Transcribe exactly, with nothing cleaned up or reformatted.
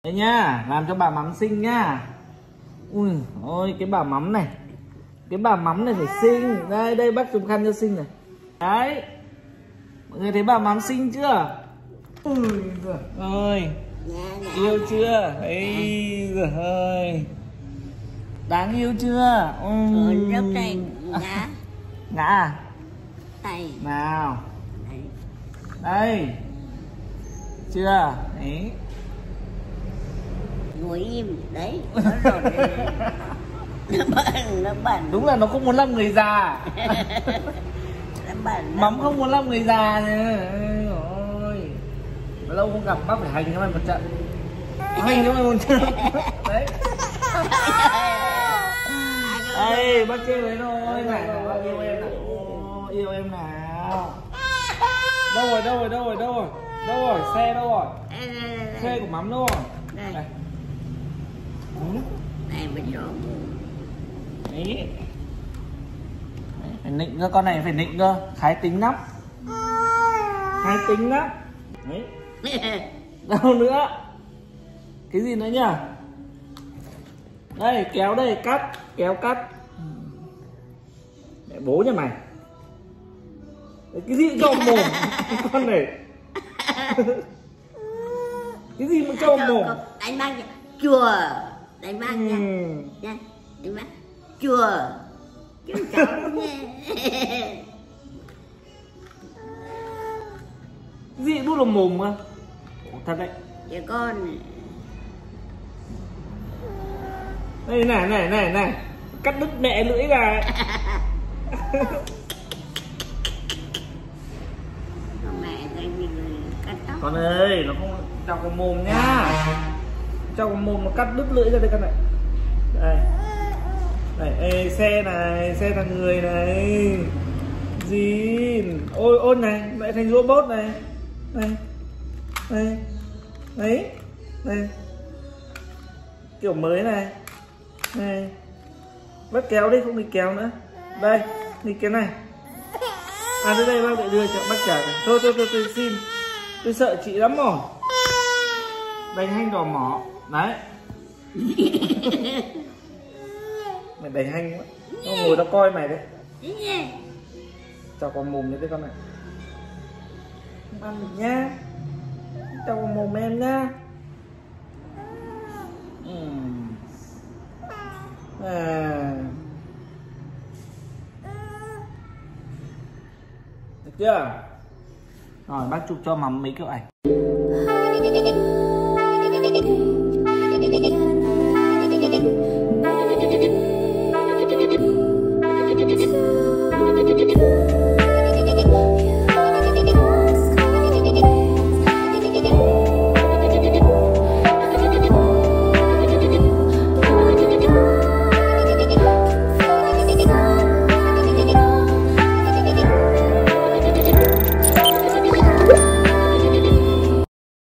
Đấy nhá, làm cho bà mắm xinh nhá. Ui, ôi cái bà mắm này, cái bà mắm này phải xinh. Đây, đây bác dùng khăn cho xinh này. Đấy, mọi người thấy bà mắm xinh chưa? Ui giời ơi, yêu chưa? Ây giời ơi, đáng yêu chưa? Ừm. Rất đây, ngã. Ngã à? Đây. Nào. Đây. Chưa? Đấy. Ngồi im, đấy, nó rồi. Nó bẩn, nó bẩn. Đúng là nó không muốn làm người già. Nó bẩn. Mắm không muốn làm người già nữa. Ôi. Lâu không gặp bác phải hành cho mày một trận. Hành cho mày một trận. Đấy. Đây, bác chơi với rồi. Này, bác yêu em nào. Ô, yêu em nào. Đâu rồi, đâu rồi, đâu rồi, đâu rồi. Đâu rồi, xe đâu rồi? Xe của mắm đâu rồi? Đây. Đây. Này mình rõ. Đấy. Phải nịnh cơ, con này phải nịnh cơ. Khái tính lắm. Khái tính lắm. Đấy. Đâu nữa? Cái gì nữa nhỉ? Đây, kéo đây, cắt. Kéo cắt. Mẹ bố nhà mày. Đấy, cái gì cho mồm. Con này. Cái gì mà cho mồm. Đánh bác chùa. Đánh bác nha. Nha. Đánh bác chùa. Chú cháu nghe. Cái gì đút vào mồm mà. Thật đấy. Trẻ con. Đây này này này này. Cắt đứt mẹ lưỡi ra. Mẹ cái gì cắt tóc. Con ơi, nó không chọc vào mồm nhá. Chọc vào mồm nó cắt đứt lưỡi ra đây con này. Đây. Này, ê, xe này, xe thằng người này. Gì? Ôi ôi này, lại thành robot này. Này. Này. Đấy. Này. Kiểu mới này. Này. Bắt kéo đi, không thì kéo nữa. Đây, thì cái này. À đây đây bác lại đưa cho bác trả này. Thôi thôi thôi tôi xin. Tôi sợ chị lắm rồi. Đánh hành đỏ mỏ. Đấy. Mày đánh hành quá. Nó ngồi nó coi mày đấy. Cho con mồm như cái con này. Không ăn được nhá. Cho con mồm em nhá. uhm. À. Được chưa? Rồi bác chụp cho mắm mấy kiểu ảnh. Thank you.